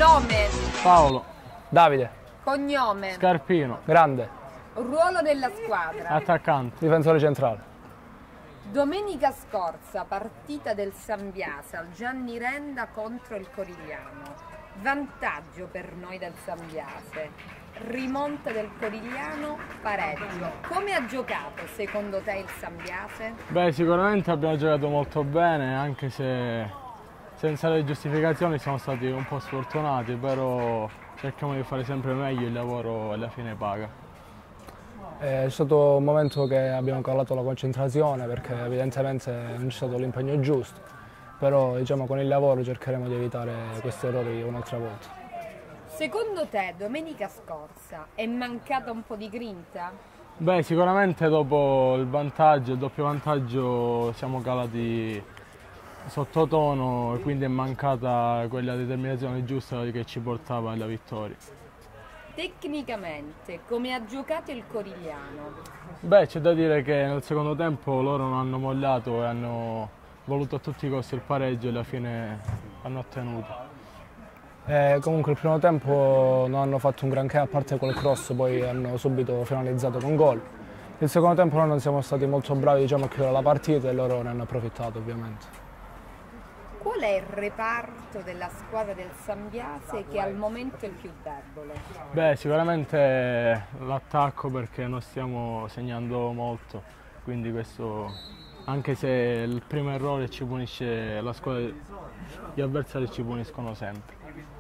Nome. Paolo. Davide. Cognome. Scarpino. Grande. Ruolo nella squadra. Attaccante. Difensore centrale. Domenica scorsa, partita del Sambiase al Gianni Renda contro il Corigliano. Vantaggio per noi del Sambiase. Rimonta del Corigliano, pareggio. Come ha giocato secondo te il Sambiase? Beh, sicuramente abbiamo giocato molto bene, anche se senza le giustificazioni siamo stati un po' sfortunati, però cerchiamo di fare sempre meglio, il lavoro alla fine paga. È stato un momento che abbiamo calato la concentrazione perché evidentemente non c'è stato l'impegno giusto, però diciamo con il lavoro cercheremo di evitare questi errori un'altra volta. Secondo te domenica scorsa è mancata un po' di grinta? Beh, sicuramente dopo il vantaggio, il doppio vantaggio, siamo calati sottotono e quindi è mancata quella determinazione giusta che ci portava alla vittoria. Tecnicamente, come ha giocato il Corigliano? Beh, c'è da dire che nel secondo tempo loro non hanno mollato e hanno voluto a tutti i costi il pareggio e alla fine hanno ottenuto. Comunque il primo tempo non hanno fatto un granché a parte quel cross, poi hanno subito finalizzato con gol. Il secondo tempo noi non siamo stati molto bravi diciamo, a chiudere la partita e loro ne hanno approfittato ovviamente. Qual è il reparto della squadra del Sambiase che al momento è il più debole? Beh, sicuramente l'attacco perché non stiamo segnando molto, quindi questo, anche se il primo errore ci punisce, la squadra, gli avversari ci puniscono sempre.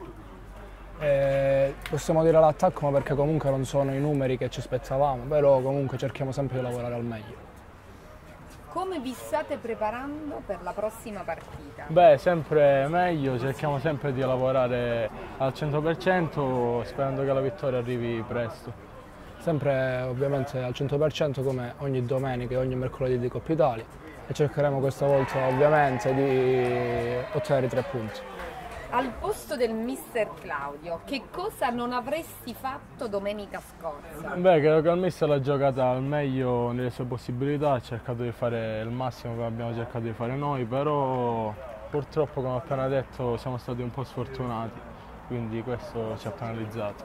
Possiamo dire l'attacco ma perché comunque non sono i numeri che ci aspettavamo, però comunque cerchiamo sempre di lavorare al meglio. Come vi state preparando per la prossima partita? Beh, sempre meglio, cerchiamo sempre di lavorare al 100% sperando che la vittoria arrivi presto. Sempre ovviamente al 100% come ogni domenica e ogni mercoledì di Coppa Italia e cercheremo questa volta ovviamente di ottenere i 3 punti. Al posto del mister Claudio, che cosa non avresti fatto domenica scorsa? Beh, credo che il mister l'ha giocata al meglio nelle sue possibilità, ha cercato di fare il massimo che abbiamo cercato di fare noi, però purtroppo, come ho appena detto, siamo stati un po' sfortunati, quindi questo ci ha penalizzato.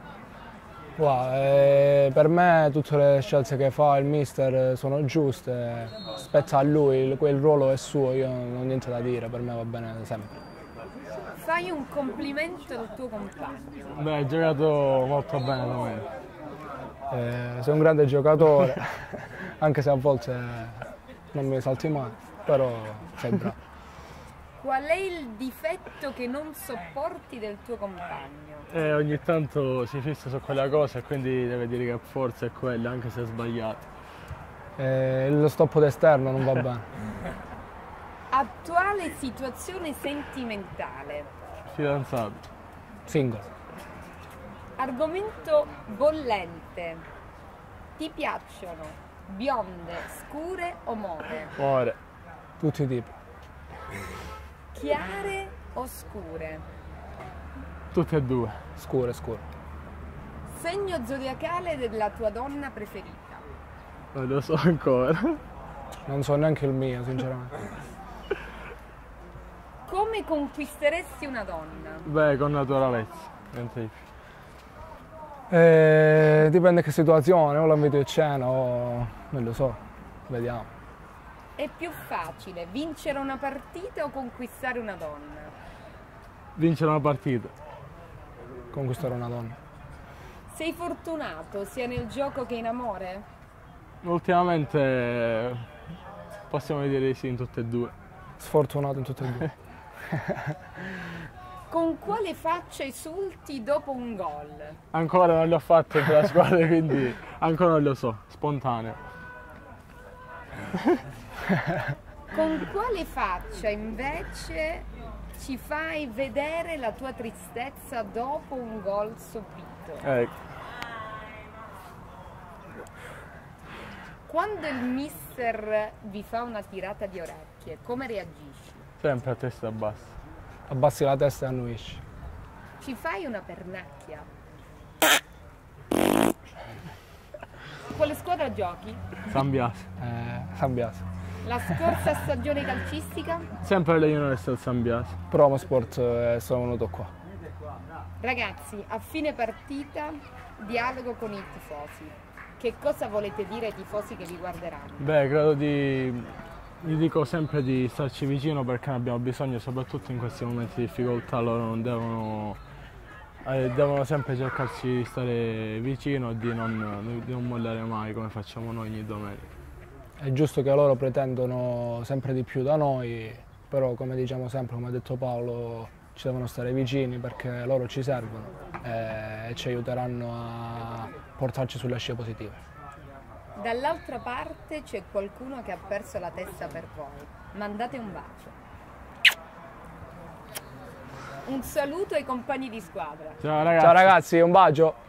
Per me tutte le scelte che fa il mister sono giuste, spetta a lui, quel ruolo è suo, io non ho niente da dire, per me va bene sempre. Fai un complimento al tuo compagno. Beh, hai giocato molto bene domenica. Sei un grande giocatore, anche se a volte non mi salti mai, però sei bravo. Qual è il difetto che non sopporti del tuo compagno? Ogni tanto si fissa su quella cosa e quindi deve dire che forse è quella, anche se è sbagliato. Lo stop d'esterno non va bene. Attuale situazione sentimentale. Fidanzato. Single. Argomento bollente. Ti piacciono bionde, scure o more? More. Tutti i tipi. Chiare o scure? Tutte e due. Scure, scure. Segno zodiacale della tua donna preferita? Non lo so ancora. Non so neanche il mio, sinceramente. Come conquisteresti una donna? Beh, con naturalezza, niente di più. Dipende che situazione, o la invito a cena o non lo so, vediamo. È più facile vincere una partita o conquistare una donna? Vincere una partita. Conquistare una donna. Sei fortunato sia nel gioco che in amore? Ultimamente possiamo dire di sì in tutte e due. Sfortunato in tutte e due. Con quale faccia esulti dopo un gol? Ancora non le ho fatte per la squadra, quindi ancora non lo so, spontaneo. Con quale faccia invece ci fai vedere la tua tristezza dopo un gol subito? Quando il mister vi fa una tirata di orecchie, come reagisci? Sempre a testa bassa. Abbassi la testa e annuisci. Ci fai una pernacchia? Quale squadra giochi? Sambiase. Sambiase. La scorsa stagione calcistica? Sempre le Juniores del Sambiase. Promosport sono venuto qua. Ragazzi, a fine partita, dialogo con i tifosi. Che cosa volete dire ai tifosi che vi guarderanno? Beh, gli dico sempre di starci vicino perché ne abbiamo bisogno, soprattutto in questi momenti di difficoltà. Loro non devono sempre cercarci di stare vicino e di non mollare mai come facciamo noi ogni domenica. È giusto che loro pretendono sempre di più da noi, però come diciamo sempre, come ha detto Paolo, ci devono stare vicini perché loro ci servono e ci aiuteranno a portarci sulle scie positive. Dall'altra parte c'è qualcuno che ha perso la testa per voi. Mandate un bacio. Un saluto ai compagni di squadra. Ciao ragazzi. Ciao ragazzi, un bacio!